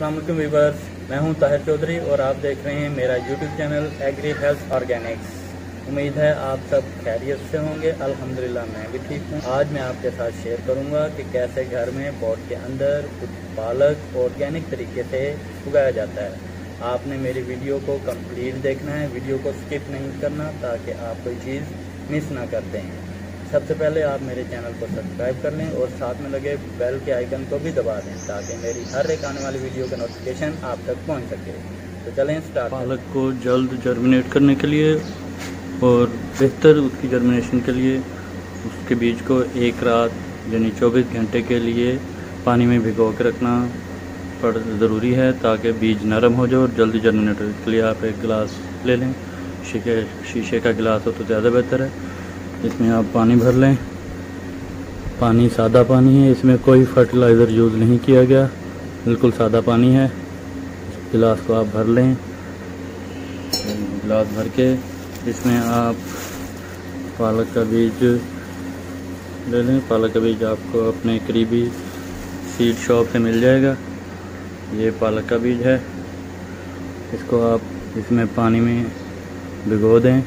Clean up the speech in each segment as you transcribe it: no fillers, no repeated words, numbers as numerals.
अस्सलाम वालेकुम व्यूअर्स, मैं हूं ताहिर चौधरी और आप देख रहे हैं मेरा YouTube channel agri health organics. उम्मीद है आप सब खैरियत से होंगे। अल्हम्दुलिल्लाह मैं भी ठीक हूं। आज मैं आपके साथ शेयर करूंगा कि कैसे घर में पॉट के अंदर कुछ पालक ऑर्गेनिक तरीके से उगाया जाता है। आपने मेरी वीडियो को कंप्लीट देखना है, वीडियो को स्किप नहीं करना ताकि आप कोई चीज़ मिस ना कर दें। सबसे पहले आप मेरे चैनल को सब्सक्राइब कर लें और साथ में लगे बेल के आइकन को भी दबा दें ताकि मेरी हर एक आने वाली वीडियो का नोटिफिकेशन आप तक पहुंच सके। तो चलें स्टार्ट। पालक को जल्द जर्मिनेट करने के लिए और बेहतर उसकी जर्मिनेशन के लिए उसके बीज को एक रात यानी 24 घंटे के लिए पानी में भिगो के रखना ज़रूरी है ताकि बीज नरम हो जाए और जल्दी जर्मिनेट हो। इसके लिए आप एक गिलास ले लें, शीशे का गिलास हो तो ज़्यादा बेहतर है। इसमें आप पानी भर लें। पानी सादा पानी है, इसमें कोई फर्टिलाइज़र यूज़ नहीं किया गया, बिल्कुल सादा पानी है। गिलास को आप भर लें। गिलास भर के इसमें आप पालक का बीज ले लें। पालक का बीज आपको अपने करीबी सीड शॉप से मिल जाएगा। ये पालक का बीज है। इसको आप इसमें पानी में भिगो दें।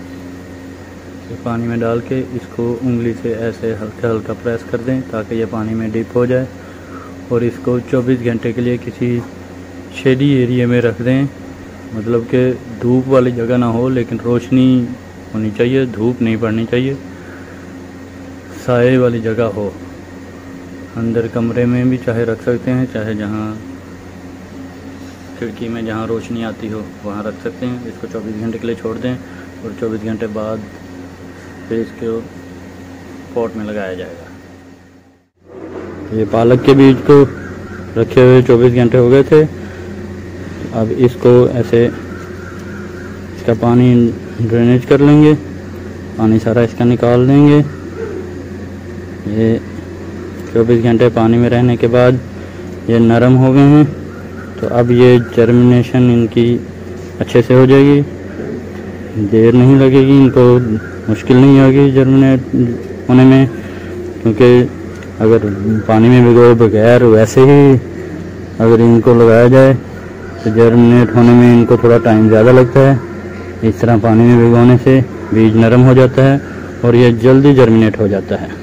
पानी में डाल के इसको उंगली से ऐसे हल्का हल्का प्रेस कर दें ताकि ये पानी में डिप हो जाए और इसको 24 घंटे के लिए किसी शेडी एरिया में रख दें। मतलब कि धूप वाली जगह ना हो लेकिन रोशनी होनी चाहिए, धूप नहीं पड़नी चाहिए, साए वाली जगह हो। अंदर कमरे में भी चाहे रख सकते हैं, चाहे जहाँ खिड़की में जहाँ रोशनी आती हो वहाँ रख सकते हैं। इसको 24 घंटे के लिए छोड़ दें और 24 घंटे बाद फिर इसको पॉट में लगाया जाएगा। ये पालक के बीज को रखे हुए 24 घंटे हो गए थे। अब इसको ऐसे इसका पानी ड्रेनेज कर लेंगे, पानी सारा इसका निकाल देंगे। ये 24 घंटे पानी में रहने के बाद ये नरम हो गए हैं, तो अब ये जर्मिनेशन इनकी अच्छे से हो जाएगी, देर नहीं लगेगी, इनको मुश्किल नहीं होगी जर्मिनेट होने में। क्योंकि अगर पानी में भिगोए बगैर वैसे ही अगर इनको लगाया जाए तो जर्मिनेट होने में इनको थोड़ा टाइम ज़्यादा लगता है। इस तरह पानी में भिगोने से बीज नरम हो जाता है और ये जल्दी जर्मिनेट हो जाता है।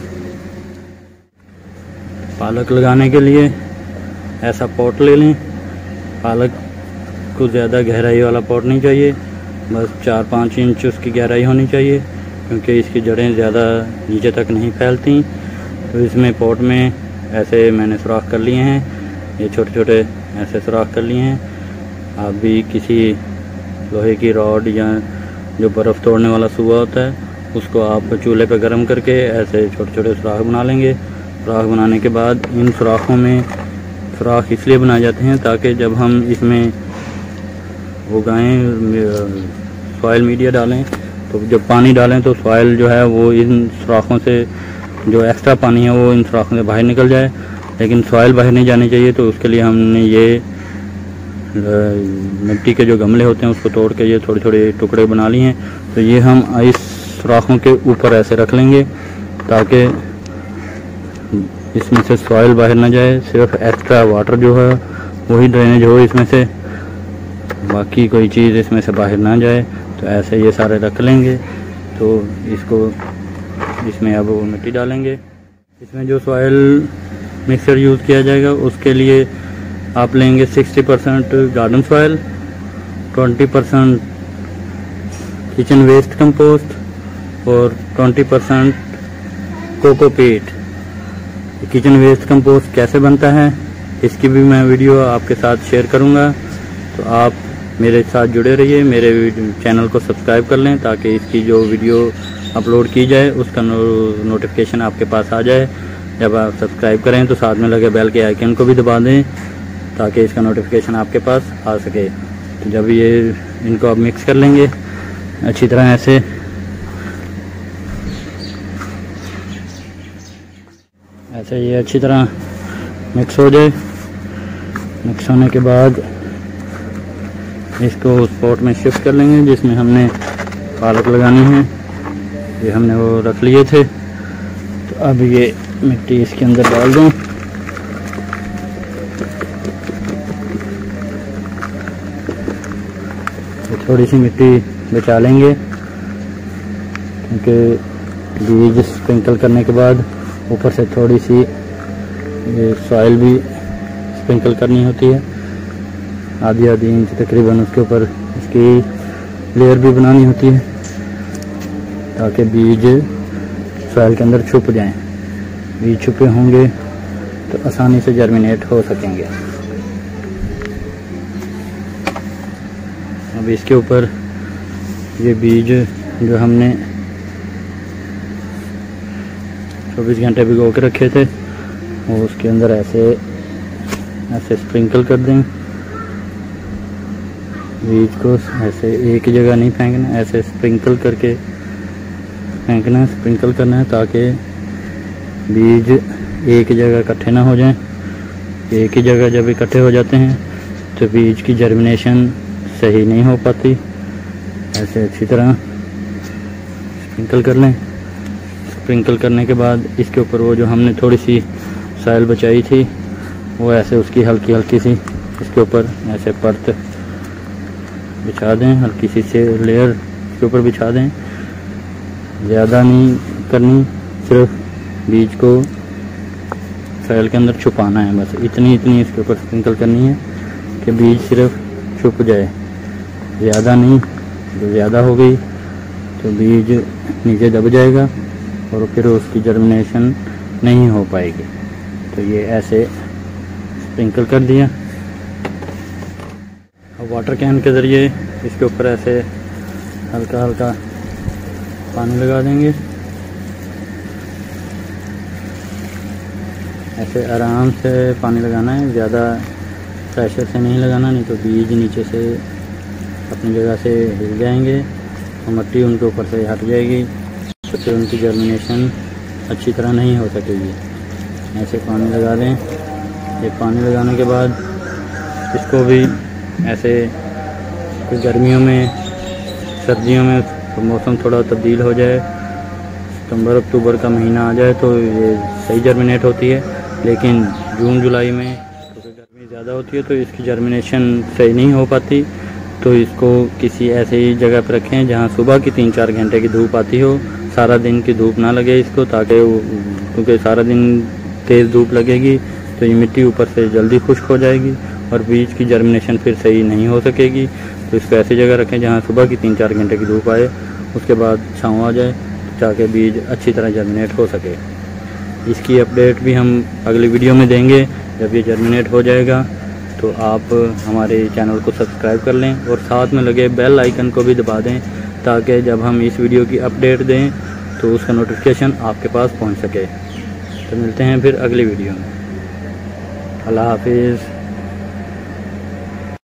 पालक लगाने के लिए ऐसा पॉट ले लें। पालक को ज़्यादा गहराई वाला पॉट नहीं चाहिए, बस 4-5 इंच उसकी गहराई होनी चाहिए क्योंकि इसकी जड़ें ज़्यादा नीचे तक नहीं फैलती। तो इसमें पॉट में ऐसे मैंने सुराख कर लिए हैं, ये छोटे छोटे ऐसे सुराख कर लिए हैं। आप भी किसी लोहे की रॉड या जो बर्फ़ तोड़ने वाला सूआ होता है उसको आप चूल्हे पर गर्म करके ऐसे छोटे छोटे सुराख बना लेंगे। सुराख बनाने के बाद इन सुराखों में सुराख इसलिए बनाए जाते हैं ताकि जब हम इसमें उगाएं, सॉइल मीडिया डालें, तो जब पानी डालें तो सॉइल जो है वो इन सुराखों से, जो एक्स्ट्रा पानी है वो इन सुराखों से बाहर निकल जाए। लेकिन सॉइल बाहर नहीं जानी चाहिए, तो उसके लिए हमने ये मिट्टी के जो गमले होते हैं उसको तोड़ के ये थोड़े थोड़े टुकड़े बना लिए हैं। तो ये हम इस सुराखों के ऊपर ऐसे रख लेंगे ताकि इसमें से सॉइल बाहर ना जाए, सिर्फ एक्स्ट्रा वाटर जो है वही ड्रेनेज हो इसमें से, बाकी कोई चीज़ इसमें से बाहर ना जाए। तो ऐसे ये सारे रख लेंगे। तो इसको इसमें अब मिट्टी डालेंगे। इसमें जो सॉइल मिक्सर यूज़ किया जाएगा उसके लिए आप लेंगे 60% garden soil, 20% kitchen waste compost और 20% कोकोपीट। किचन वेस्ट कंपोस्ट कैसे बनता है इसकी भी मैं वीडियो आपके साथ शेयर करूंगा, तो आप मेरे साथ जुड़े रहिए। मेरे चैनल को सब्सक्राइब कर लें ताकि इसकी जो वीडियो अपलोड की जाए उसका नोटिफिकेशन आपके पास आ जाए। जब आप सब्सक्राइब करें तो साथ में लगे बेल के आइकन को भी दबा दें ताकि इसका नोटिफिकेशन आपके पास आ सके। तो जब ये इनको आप मिक्स कर लेंगे अच्छी तरह ऐसे ये अच्छी तरह मिक्स हो जाए। मिक्स होने के बाद इसको उस पॉट में शिफ्ट कर लेंगे जिसमें हमने पालक लगानी है। ये हमने वो रख लिए थे, तो अब ये मिट्टी इसके अंदर डाल दूँ। तो थोड़ी सी मिट्टी बचा लेंगे, क्योंकि बीज स्प्रिंकल करने के बाद ऊपर से थोड़ी सी सॉइल भी स्प्रिंकल करनी होती है, आधी इंच तकरीबन उसके ऊपर इसकी लेयर भी बनानी होती है, ताकि बीज सॉइल के अंदर छुप जाएं। बीज छुपे होंगे तो आसानी से जर्मिनेट हो सकेंगे। अब इसके ऊपर ये बीज जो हमने 24 घंटे भिगो के रखे थे वो उसके अंदर ऐसे स्प्रिंकल कर दें। बीज को ऐसे एक ही जगह नहीं फेंकना, ऐसे स्प्रिंकल करके फेंकना, स्प्रिंकल करना है, ताकि बीज एक ही जगह इकट्ठे ना हो जाएं। एक ही जगह जब इकट्ठे हो जाते हैं तो बीज की जर्मिनेशन सही नहीं हो पाती। ऐसे अच्छी तरह स्प्रिंकल कर लें। स्प्रिंकल करने के बाद इसके ऊपर वो जो हमने थोड़ी सी सॉइल बचाई थी वो ऐसे उसकी हल्की सी इसके ऊपर ऐसे परत बिछा दें, हल्की सी से लेयर इसके ऊपर बिछा दें। ज़्यादा नहीं करनी, सिर्फ बीज को सॉइल के अंदर छुपाना है, बस इतनी इसके ऊपर स्प्रिंकल करनी है कि बीज सिर्फ छुप जाए, ज़्यादा नहीं। जो ज़्यादा हो गई तो बीज नीचे दब जाएगा और फिर उसकी जर्मिनेशन नहीं हो पाएगी। तो ये ऐसे स्प्रिंकल कर दिया। अब वाटर कैन के ज़रिए इसके ऊपर ऐसे हल्का पानी लगा देंगे। ऐसे आराम से पानी लगाना है, ज़्यादा प्रेशर से नहीं लगाना, नहीं तो बीज नीचे से अपनी जगह से हिल जाएंगे और मिट्टी उनके ऊपर से हट जाएगी, तो फिर उनकी जर्मिनेशन अच्छी तरह नहीं हो सकेगी। ऐसे पानी लगा दें। ये पानी लगाने के बाद इसको भी ऐसे गर्मियों में, सर्दियों में तो मौसम थोड़ा तब्दील हो जाए, सितंबर अक्टूबर का महीना आ जाए तो ये सही जर्मिनेट होती है। लेकिन जून जुलाई में क्योंकि गर्मी ज़्यादा होती है तो इसकी जर्मिनेशन सही नहीं हो पाती। तो इसको किसी ऐसे ही जगह पर रखें जहाँ सुबह की 3-4 घंटे की धूप आती हो, सारा दिन की धूप ना लगे इसको, ताकि क्योंकि सारा दिन तेज़ धूप लगेगी तो ये मिट्टी ऊपर से जल्दी खुश्क हो जाएगी और बीज की जर्मिनेशन फिर सही नहीं हो सकेगी। तो इसको ऐसी जगह रखें जहाँ सुबह की 3-4 घंटे की धूप आए, उसके बाद छाँव आ जाए, ताकि बीज अच्छी तरह जर्मिनेट हो सके। इसकी अपडेट भी हम अगली वीडियो में देंगे। जब ये जर्मिनेट हो जाएगा तो आप हमारे चैनल को सब्सक्राइब कर लें और साथ में लगे बेल आइकन को भी दबा दें, ताकि जब हम इस वीडियो की अपडेट दें तो उसका नोटिफिकेशन आपके पास पहुंच सके। तो मिलते हैं फिर अगली वीडियो में। अल्लाह हाफिज़।